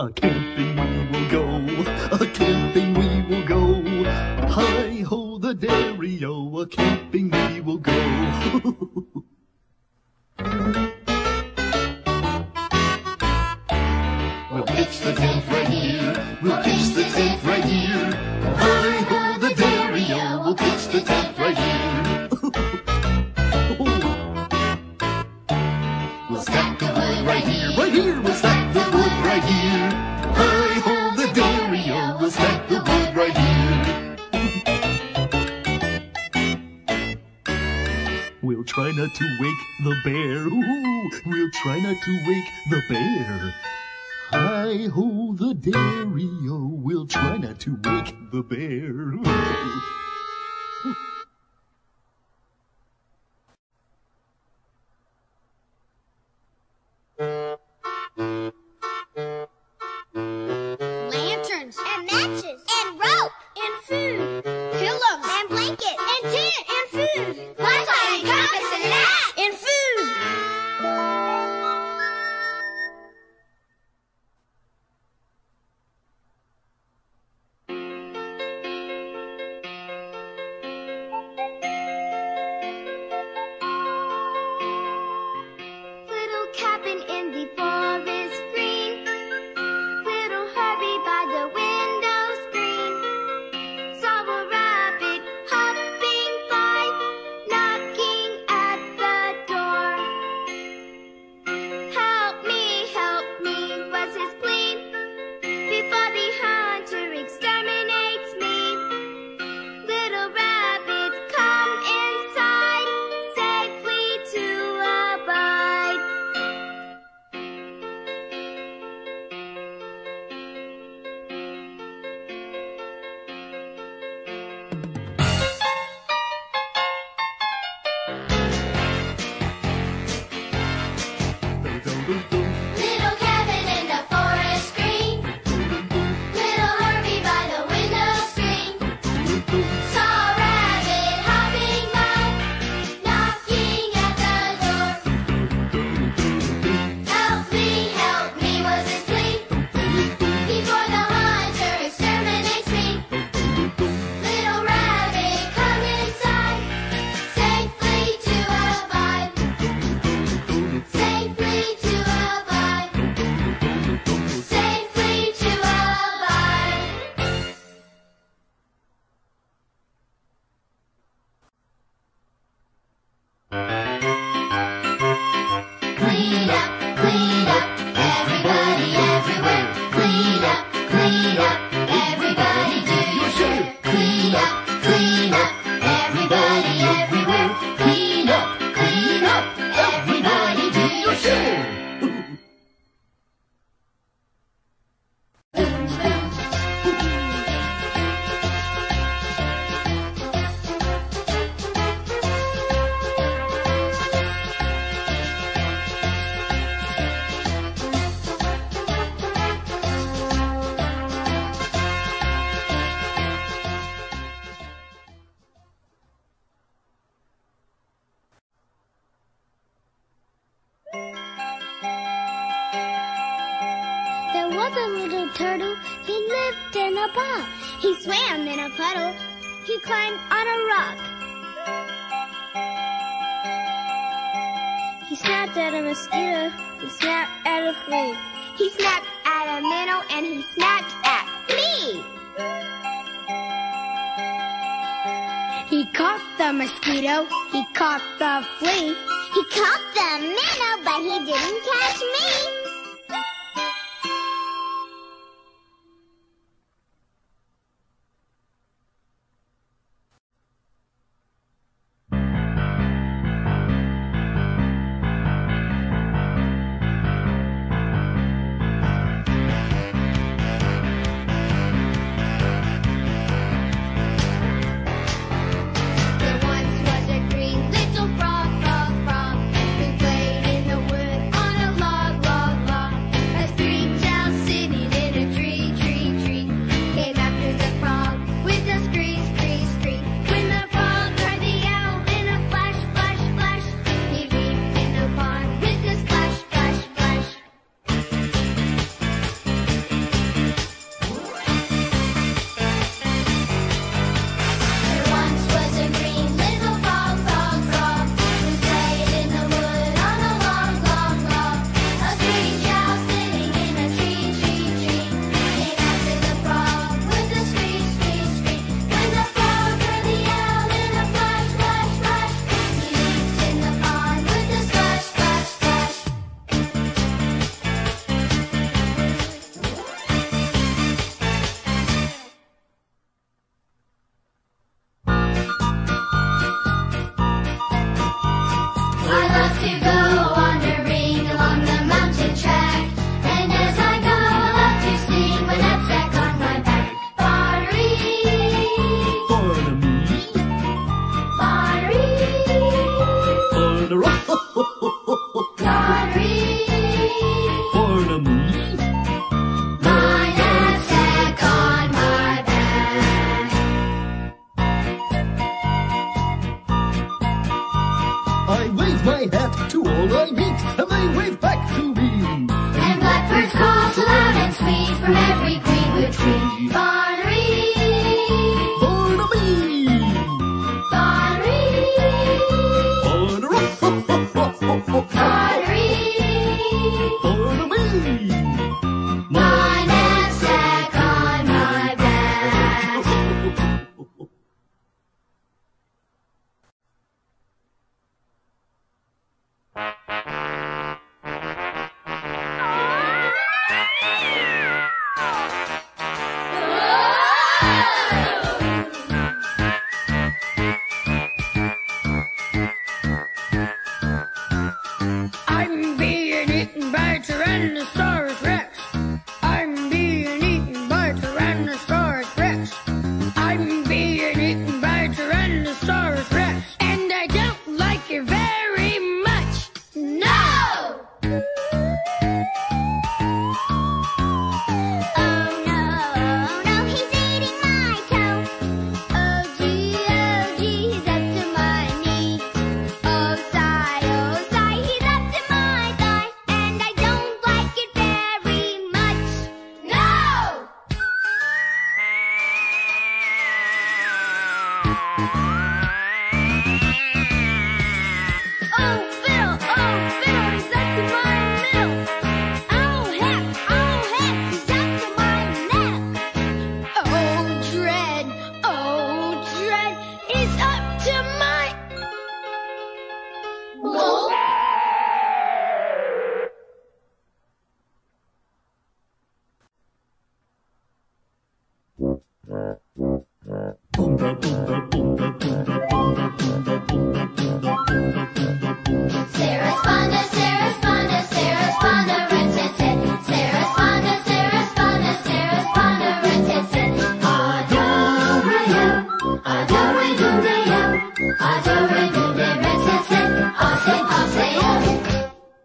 A-camping we will go, a-camping we will go. Hi-ho the dairy-o, a-camping we will go. We'll pitch the tent right here, we'll pitch the tent right here. Hi-ho the dairy-o, we'll pitch the tent right here. We'll stack the wood right here, we'll stack the wood right here. Hi-ho the dairy-o, we'll stack the wood right here. We'll try not to wake the bear, ooh, we'll try not to wake the bear. Hi-ho the dairy-o, we'll try not to wake the bear. Lanterns and matches and rope and food, pillows and blankets and tent and food, flashlight and compass and map and food. Little cabin in the forest green, little Herbie by the window screen, saw a rabbit hopping by, knocking at the door. Help me, was his plea, before the hunter exterminates me. Little rabbit, come inside, safely to abide. Little cabin in the forest green, little Herbie by the window screen, saw a rabbit hopping by, knocking at the door. Help me, was his plea, before the hunter exterminates me. Little rabbit, come inside, safely to abide. Safely to abide. Safely to abide. Clean up, everybody everywhere. Clean up, everybody do your share. Clean up, everybody everywhere. Clean up, everybody do your share. There was a little turtle, he lived in a pond. He swam in a puddle, he climbed on a rock. He snapped at a mosquito, he snapped at a flea. He snapped at a minnow and he snapped at me. He caught the mosquito, he caught the flea. He caught the minnow, but he didn't catch me. There once was a green little frog, who played in the wood on a log, log, a tree. Barnery. Barnaby. Barnery. Barnery. Barnaby. My knapsack on my back. I'm being eaten by Tyrannosaurus Rex. I'm being eaten by Tyrannosaurus Rex. I'm being eaten by Tyrannosaurus Rex. And I don't like it very much. No! Oh no, he's eating my toe. Oh gee, he's up to my knee. Oh sigh, he's up to my thigh. And I don't like it very much. No! Oh Phil, he's up to my middle. Oh heck, he's up to my neck. Oh dread, he's up to my... Whoa. Boonda, boonda, boonda, boonda, boonda, boonda, boonda, boonda, boonda, boonda, boonda. Sarah Sponda, Sarah Sponda, Sarah Sponda, red set set. Sarah Sponda, Sarah Sponda, Sarah Sponda, red set set. Adore-a-yo, red set set. I'll say, oh.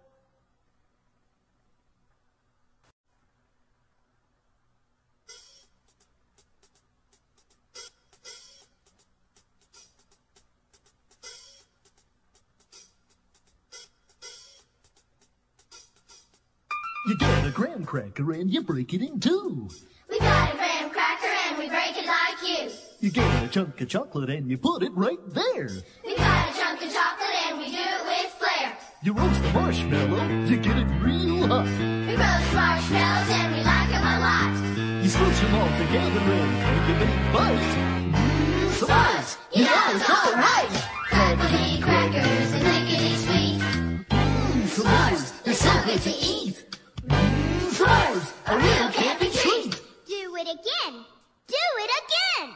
You get a graham cracker and you break it in two. We got a graham cracker and we break it like you. You get a chunk of chocolate and you put it right there. We got a chunk of chocolate and we do it with flair. You roast the marshmallow, you get it real hot. We roast marshmallows and we like 'em a lot. You smoosh them all together and take a big bite. S'mores, you know it's alright. Crackly crackers and lickety sweet. S'mores, they're so good to eat. S'mores, a real camping treat. Do it again. Do it again.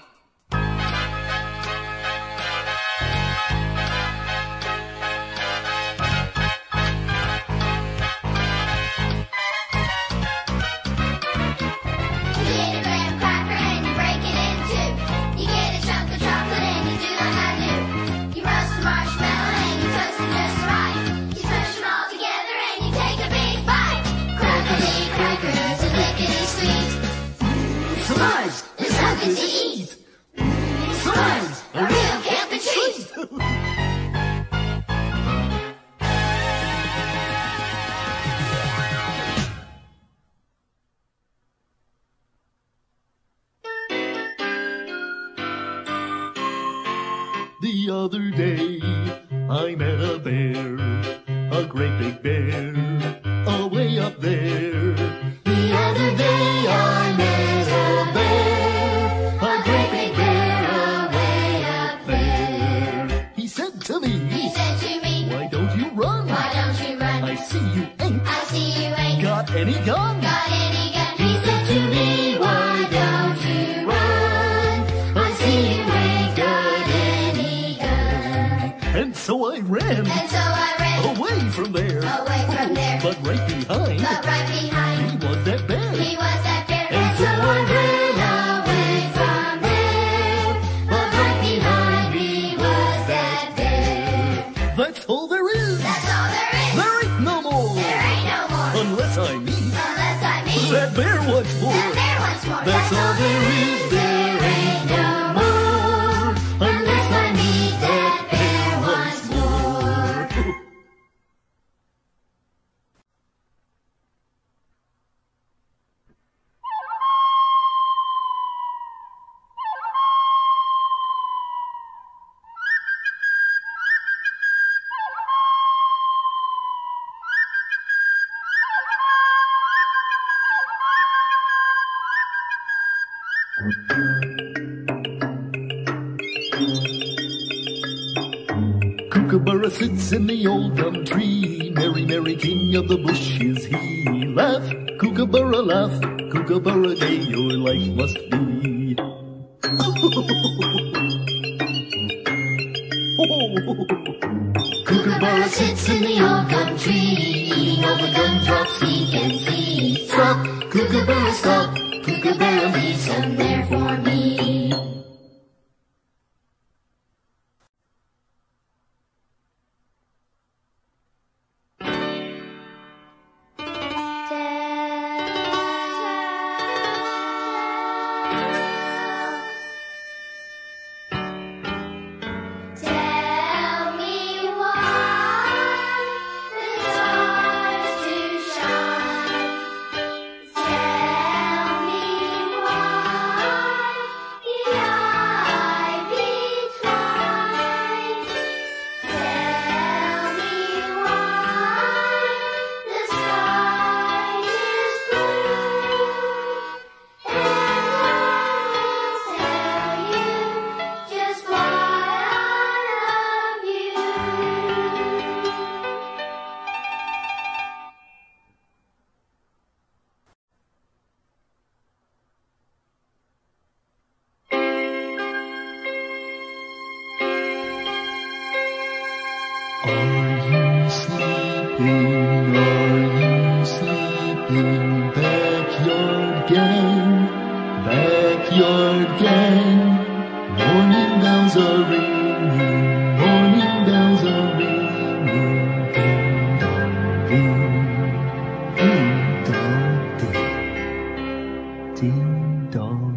You get a graham cracker and you break it in two. You get a chunk of chocolate and you do like I do. You roast the marshmallow and you toast it just right. You smash them all together and you take a big bite. Crackly crackers and lickety sweet. S'mores, they're so good to eat. S'mores, a real camping treat. The other day, I met a bear, a great big bear, away up there. The other day I met a bear, a great big bear away up there. He said to me, He said to me, why don't you run? why don't you run? I see you ain't I see you ain't got any gun. got any gun. He said to me, why don't you run? I see you ain't got any gun. And so I ran And so I ran away from there. away from there. But right behind, But right behind, he was that bear. he was that bear. And so I ran away from there. But right behind me was that bear. That's all there is. That's all there is. There ain't no more. There ain't no more. Unless I meet Unless I meet that bear once more. that bear once more. That's all there is. There ain't no more. Unless I meet that bear once more. Kookaburra sits in the old gum tree. Merry, merry king of the bush is he. Laugh, Kookaburra, laugh. Kookaburra gay your life must be. Kookaburra sits in the old gum tree, eating all the gumdrops he can see. Stop, Kookaburra, stop. Kookaburra, leave some there for me. Tell me why the stars do shine. Tell me why the ivy twines. Tell me why the sky is blue. And I will tell you just why I love you. Are you sleeping? Are you sleeping? Backyard gang, backyard gang. Morning bells are ringing, morning bells are ringing. Ding dong ding, ding dong ding, ding dong.